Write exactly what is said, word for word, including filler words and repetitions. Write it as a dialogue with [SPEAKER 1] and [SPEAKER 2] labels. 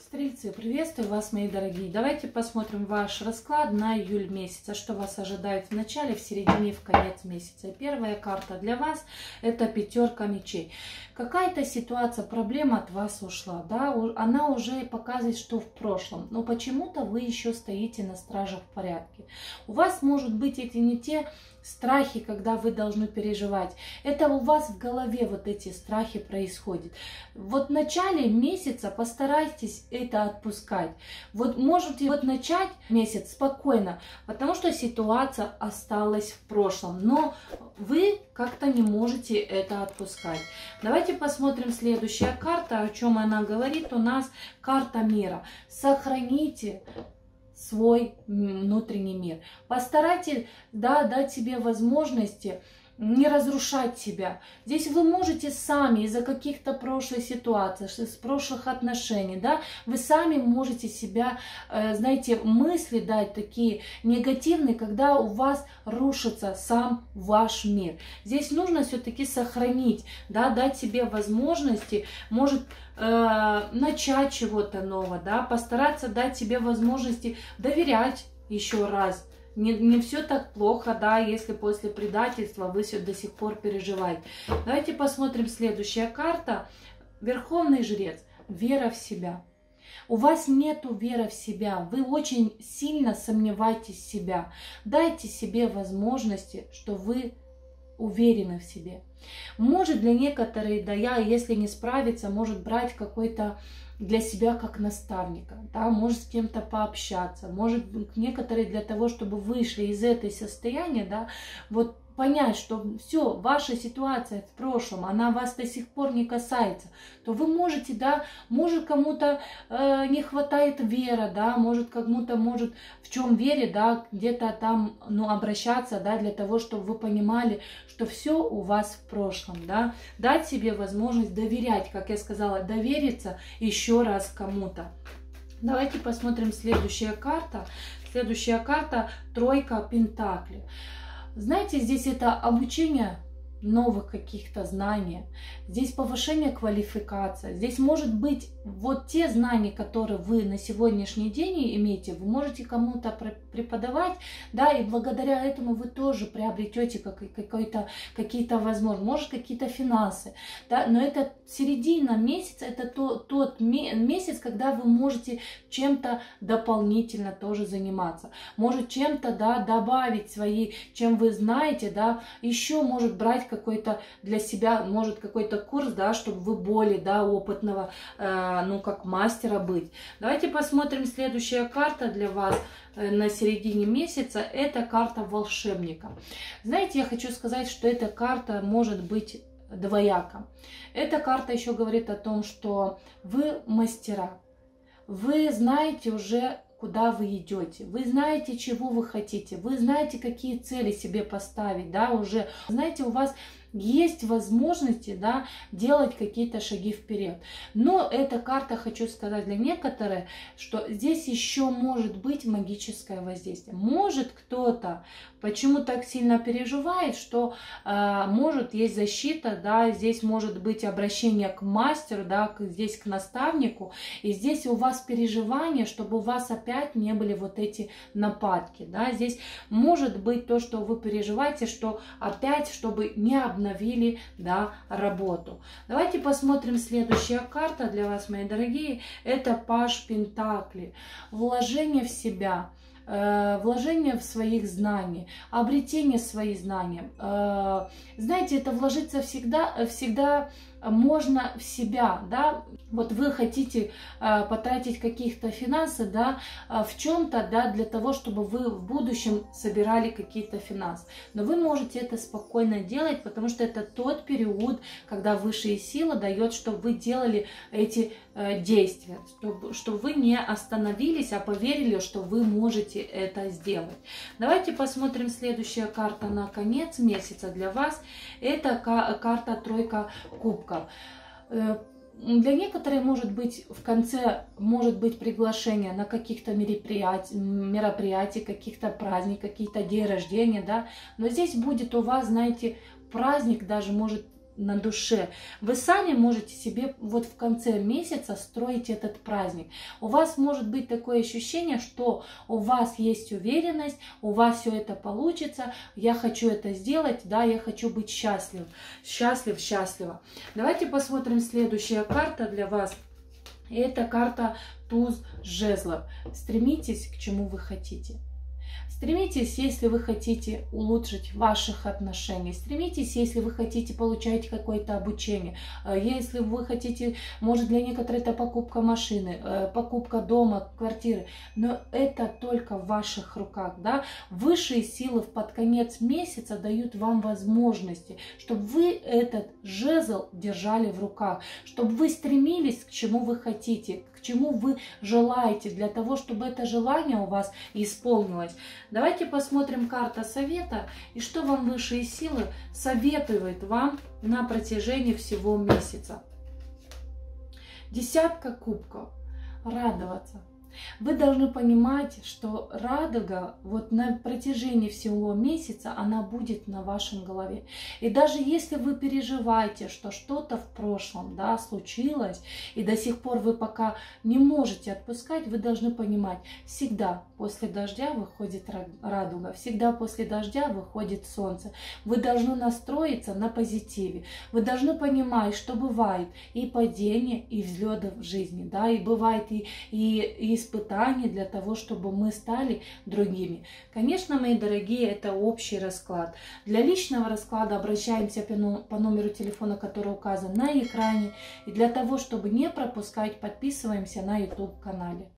[SPEAKER 1] Стрельцы, приветствую вас, мои дорогие. Давайте посмотрим ваш расклад на июль месяц. А что вас ожидает в начале, в середине и в конец месяца. Первая карта для вас – это пятерка мечей. Какая-то ситуация, проблема от вас ушла, да, она уже показывает, что в прошлом, но почему-то вы еще стоите на страже в порядке. У вас, может быть, эти не те страхи, когда вы должны переживать. Это у вас в голове вот эти страхи происходят. Вот в начале месяца постарайтесь это отпускать. Вот можете вот начать месяц спокойно, потому что ситуация осталась в прошлом, но вы как-то не можете это отпускать. Давайте посмотрим следующая карта, о чем она говорит. У нас карта мира. Сохраните свой внутренний мир. Постарайтесь, да, дать себе возможности не разрушать себя. Здесь вы можете сами из-за каких-то прошлых ситуаций, из прошлых отношений, да, вы сами можете себя, э, знаете, мысли дать такие негативные, когда у вас рушится сам ваш мир. Здесь нужно все-таки сохранить, да, дать себе возможности, может, э, начать чего-то нового, да, постараться дать себе возможности доверять еще раз. Не, не все так плохо, да, если после предательства вы все до сих пор переживаете. Давайте посмотрим следующая карта. Верховный жрец. Вера в себя. У вас нету веры в себя. Вы очень сильно сомневаетесь в себя. Дайте себе возможности, что вы уверены в себе. Может, для некоторых, да, я, если не справится, может брать какой-то для себя как наставника, да, может с кем-то пообщаться, может некоторые для того, чтобы вышли из этой состояния, да, вот понять, что все, ваша ситуация в прошлом, она вас до сих пор не касается, то вы можете, да, может кому-то э, не хватает веры, да, может кому-то может в чем вере, да, где-то там, ну, обращаться, да, для того, чтобы вы понимали, что все у вас в прошлом, да, дать себе возможность доверять, как я сказала, довериться еще раз кому-то. Давайте посмотрим следующая карта. Следующая карта – тройка пентаклей. Знаете, здесь это обучение новых каких-то знаний, здесь повышение квалификации, здесь может быть вот те знания, которые вы на сегодняшний день имеете, вы можете кому-то преподавать, да, и благодаря этому вы тоже приобретете какой-то, какие-то возможности, может, какие-то финансы, да, но это середина месяца, это то, тот месяц, когда вы можете чем-то дополнительно тоже заниматься, может чем-то, да, добавить свои, чем вы знаете, да, еще может брать какой-то для себя, может какой-то курс, да, чтобы вы более, да, опытного, э, ну, как мастера быть. Давайте посмотрим следующая карта для вас э, на середине месяца. Это карта волшебника. Знаете, я хочу сказать, что эта карта может быть двояка. Эта карта еще говорит о том, что вы мастера. Вы знаете уже, куда вы идете, вы знаете, чего вы хотите, вы знаете, какие цели себе поставить, да, уже, знаете, у вас есть возможности, да, делать какие-то шаги вперед. Но эта карта, хочу сказать для некоторых, что здесь еще может быть магическое воздействие. Может кто-то почему так сильно переживает, что э, может есть защита, да, здесь может быть обращение к мастеру, да, к, здесь к наставнику, и здесь у вас переживание, чтобы у вас опять не были вот эти нападки, да, здесь может быть то, что вы переживаете, что опять, чтобы не обновить обновили, да, работу. Давайте посмотрим следующая карта для вас, мои дорогие. Это паж пентаклей. Вложение в себя, э, вложение в своих знаний, обретение своих знаний. Э, знаете, это вложиться всегда, всегда можно в себя, да. Вот вы хотите э, потратить каких-то финансов, да, э, в чем-то, да, для того, чтобы вы в будущем собирали какие-то финансы. Но вы можете это спокойно делать, потому что это тот период, когда высшая сила дает, чтобы вы делали эти э, действия, чтобы, чтобы вы не остановились, а поверили, что вы можете это сделать. Давайте посмотрим следующая карта на конец месяца для вас. Это карта тройка кубков. Для некоторых, может быть, в конце может быть приглашение на каких-то мероприятий, мероприятий, каких-то праздников, какие-то дни рождения, да. Но здесь будет у вас, знаете, праздник даже может на душе. Вы сами можете себе вот в конце месяца строить этот праздник. У вас может быть такое ощущение, что у вас есть уверенность, у вас все это получится, я хочу это сделать, да, я хочу быть счастлив, счастлив, счастлива. Давайте посмотрим следующая карта для вас. Это карта туз жезлов. Стремитесь к чему вы хотите. Стремитесь, если вы хотите улучшить ваших отношений. Стремитесь, если вы хотите получать какое-то обучение. Если вы хотите, может, для некоторых это покупка машины, покупка дома, квартиры. Но это только в ваших руках. Да? Высшие силы под конец месяца дают вам возможности, чтобы вы этот жезл держали в руках, чтобы вы стремились к чему вы хотите, к чему вы желаете, для того, чтобы это желание у вас исполнилось. Давайте посмотрим карта совета и что вам высшие силы советуют вам на протяжении всего месяца. Десятка кубков. Радоваться. Вы должны понимать, что радуга вот на протяжении всего месяца, она будет на вашем голове. И даже если вы переживаете, что что-то в прошлом, да, случилось, и до сих пор вы пока не можете отпускать, вы должны понимать, всегда после дождя выходит радуга, всегда после дождя выходит солнце. Вы должны настроиться на позитиве. Вы должны понимать, что бывает и падение, и взлеты в жизни, да, и бывает и, и, и испытания для того, чтобы мы стали другими. Конечно, мои дорогие, это общий расклад. Для личного расклада обращаемся по номеру телефона, который указан на экране. И для того, чтобы не пропускать, подписываемся на ютуб канале.